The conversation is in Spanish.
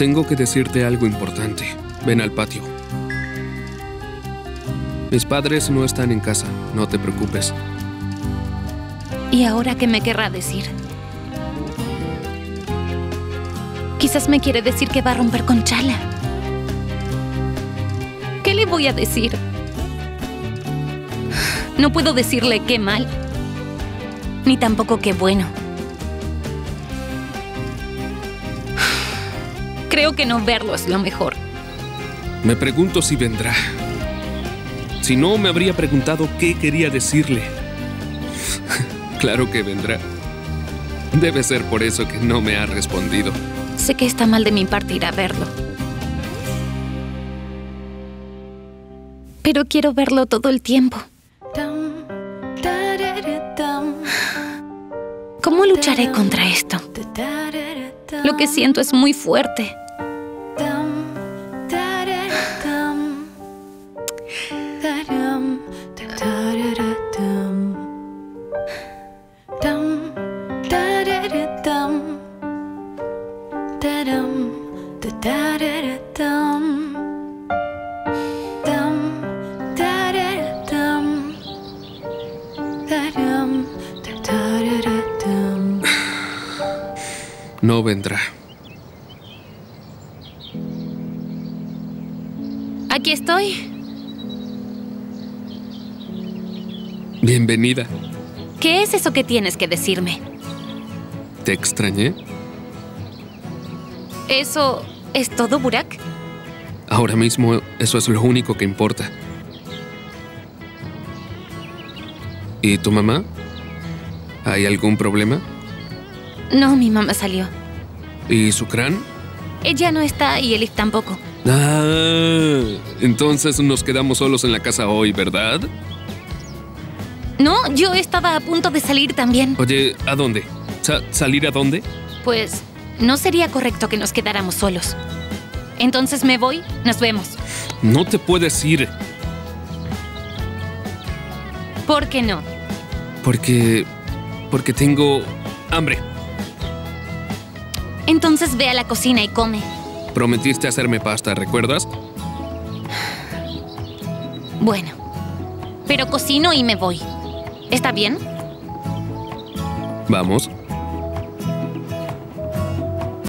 Tengo que decirte algo importante. Ven al patio. Mis padres no están en casa, no te preocupes. ¿Y ahora qué me querrá decir? Quizás me quiere decir que va a romper con Chala. ¿Qué le voy a decir? No puedo decirle qué mal, ni tampoco qué bueno. Creo que no verlo es lo mejor. Me pregunto si vendrá. Si no, me habría preguntado qué quería decirle. Claro que vendrá. Debe ser por eso que no me ha respondido. Sé que está mal de mi parte ir a verlo. Pero quiero verlo todo el tiempo. ¿Cómo lucharé contra esto? Lo que siento es muy fuerte. No vendrá. Aquí estoy. Bienvenida. ¿Qué es eso que tienes que decirme? ¿Te extrañé? ¿Eso es todo, Burak? Ahora mismo eso es lo único que importa. ¿Y tu mamá? ¿Hay algún problema? No, mi mamá salió. ¿Y Sukran? Ella no está y Elif tampoco. Ah, entonces nos quedamos solos en la casa hoy, ¿verdad? No, yo estaba a punto de salir también. Oye, ¿a dónde? ¿Salir a dónde? Pues no sería correcto que nos quedáramos solos. Entonces me voy, nos vemos. No te puedes ir. ¿Por qué no? Porque tengo hambre. Entonces ve a la cocina y come. Prometiste hacerme pasta, ¿recuerdas? Bueno, pero cocino y me voy. ¿Está bien? Vamos.